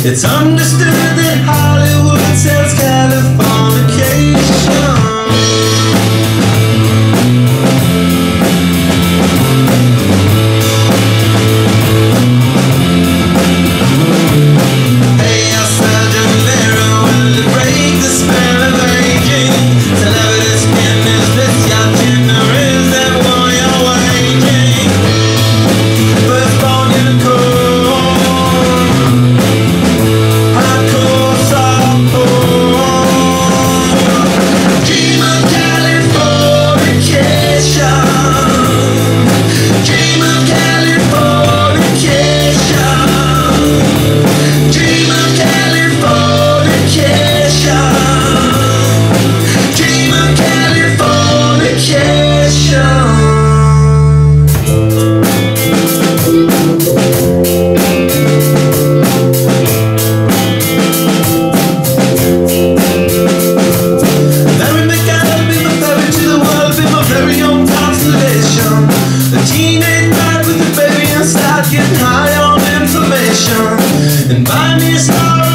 It's understood that Hollywood sells Californication. Hey, I'll sell your mirror, will it break the spell of aging? Celebrity skin, is this your gender? Is that war you're waging? Firstborn unicorn, hardcore softcore. Dream of Californication. Dream of Californication. Dream of Californication. Dream of Californication. Larry McAdam, be my ferry to the world, be my very own constellation. A teenage bride with a baby and start getting high on information. And buy me a star